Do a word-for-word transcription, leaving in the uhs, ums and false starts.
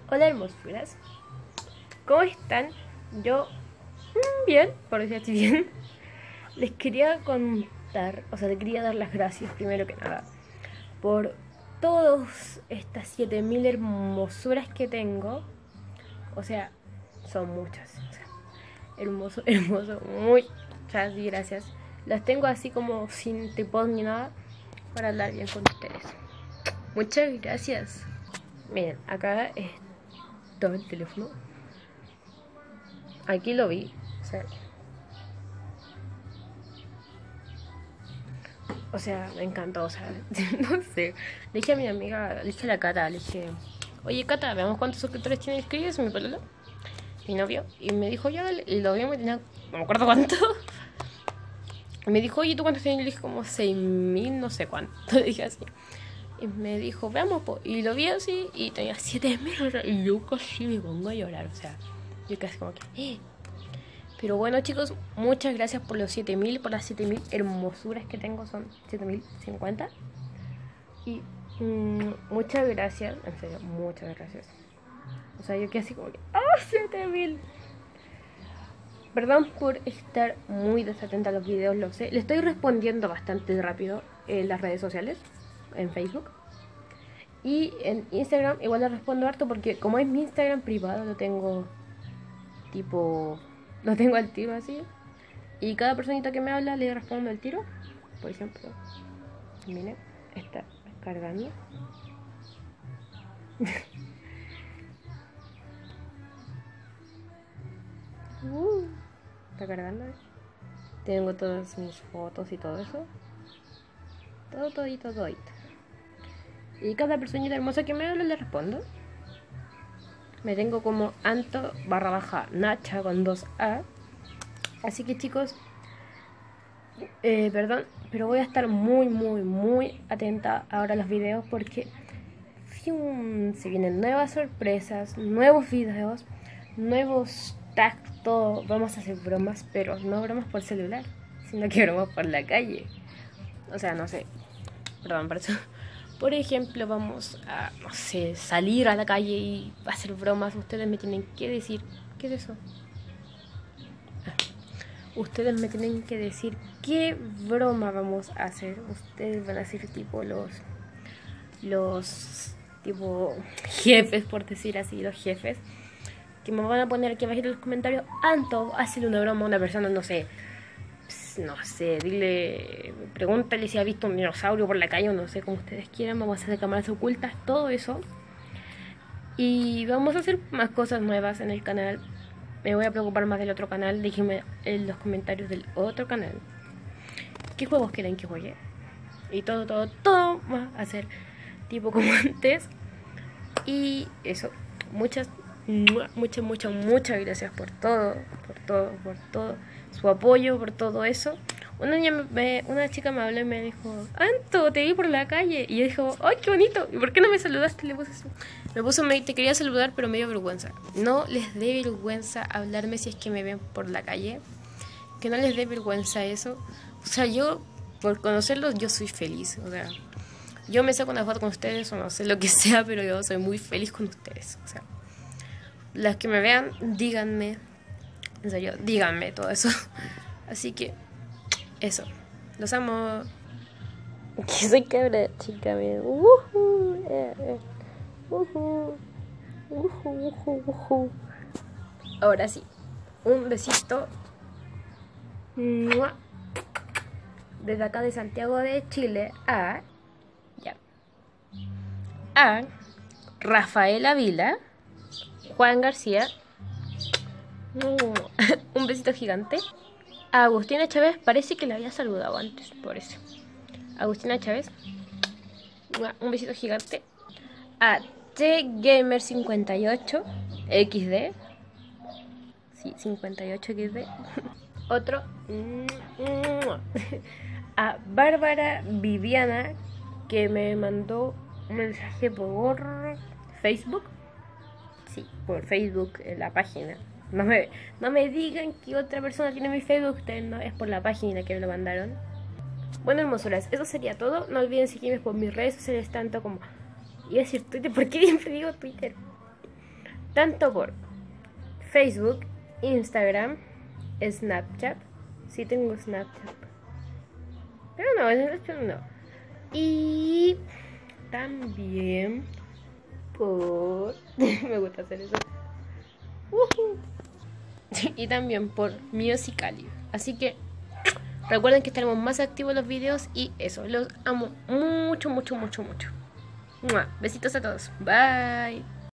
Hola hermosuras, ¿cómo están? Yo mm, bien, por decir así bien. Les quería contar, o sea, les quería dar las gracias primero que nada por todas estas siete mil hermosuras que tengo. O sea, son muchas. O sea, hermoso, hermoso, muchas gracias. Las tengo así como sin tipos ni nada para hablar bien con ustedes. Muchas gracias. Miren, acá está el teléfono. Aquí lo vi. O sea, o sea, me encantó. O sea, no sé. Le dije a mi amiga, le dije a la Cata, le dije, oye Cata, veamos cuántos suscriptores tiene inscritos mi pololo, mi novio. Y me dijo, ya, y lo vimos y tenía, no me acuerdo cuánto. Y me dijo, oye, ¿tú cuántos tienes? Y le dije, como seis mil, no sé cuánto. Le dije así. Y me dijo, veamos, po. Y lo vi así y tenía siete mil. Y yo casi me pongo a llorar. O sea, yo casi como que... ¡Eh! Pero bueno chicos, muchas gracias por los siete mil, por las siete mil hermosuras que tengo, son siete mil cincuenta. Y mmm, muchas gracias, en serio, muchas gracias. O sea, yo quedé así como que, ¡oh, siete mil! Perdón por estar muy desatenta a los videos, lo sé. Le estoy respondiendo bastante rápido en las redes sociales, en Facebook. Y en Instagram igual le respondo harto porque como es mi Instagram privado, lo tengo tipo... Lo tengo al tiro así. Y cada personita que me habla le respondo al tiro. Por ejemplo, miren, está cargando. uh, está cargando. Tengo todas mis fotos y todo eso. Todo, todito, todito. Y cada personita hermosa que me habla le respondo. Me tengo como Anto barra baja Nacha con dos A. Así que chicos, eh, perdón, pero voy a estar muy, muy, muy atenta ahora a los videos porque ¡fium! Se vienen nuevas sorpresas, nuevos videos, nuevos tags, todo. Vamos a hacer bromas, pero no bromas por celular, sino que bromas por la calle. O sea, no sé, perdón por eso. Por ejemplo, vamos a, no sé, salir a la calle y hacer bromas. Ustedes me tienen que decir, ¿qué es eso? Ah. Ustedes me tienen que decir qué broma vamos a hacer. Ustedes van a ser tipo los, los, tipo jefes, por decir así, los jefes. Que me van a poner aquí abajo en los comentarios, Anto, hazle una broma a una persona, no sé. No sé, dile, pregúntale si ha visto un dinosaurio por la calle o no sé, como ustedes quieran. Vamos a hacer cámaras ocultas, todo eso. Y vamos a hacer más cosas nuevas en el canal. Me voy a preocupar más del otro canal. Déjenme en los comentarios del otro canal qué juegos quieren que juegue. Y todo, todo, todo va a ser tipo como antes. Y eso, muchas, muchas, muchas, muchas gracias por todo, por todo, por todo. Su apoyo, por todo eso. Una, niña me, una chica me habló y me dijo, Anto, te vi por la calle. Y yo dije, ¡ay, qué bonito! ¿Y por qué no me saludaste? Le puse eso. Me puso, me, te quería saludar, pero me dio vergüenza. No les dé vergüenza hablarme si es que me ven por la calle. Que no les dé vergüenza eso. O sea, yo, por conocerlos, yo soy feliz. O sea, yo me saco una foto con ustedes o no sé lo que sea, pero yo soy muy feliz con ustedes. O sea, las que me vean, díganme. En serio, díganme todo eso. Así que, eso. Los amo. Que soy cabra chica, miren. Uh-huh, eh, eh. Uh-huh. Uh-huh, uh-huh, uh-huh. Ahora sí, un besito. ¡Mua! Desde acá de Santiago de Chile a... Ya. A Rafaela Vila, Juan García. Un besito gigante. A Agustina Chávez, parece que la había saludado antes, por eso. Agustina Chávez, un besito gigante. A T Gamer cincuenta y ocho equis de. Sí, cincuenta y ocho equis de. Otro. A Bárbara Viviana, que me mandó un mensaje por Facebook. Sí, por Facebook, en la página. No me, no me digan que otra persona tiene mi Facebook, ustedes no, es por la página que me lo mandaron. Bueno, hermosuras, eso sería todo. No olviden seguirme por mis redes sociales, tanto como... Iba a decir Twitter, ¿por qué siempre digo Twitter? tanto por Facebook, Instagram, Snapchat. Sí tengo Snapchat. Pero no, Snapchat no. Y también por... me gusta hacer eso. Uh-huh. Y también por Musical.ly. Así que recuerden que estaremos más activos en los videos. Y eso, los amo mucho, mucho, mucho, mucho. Besitos a todos. Bye.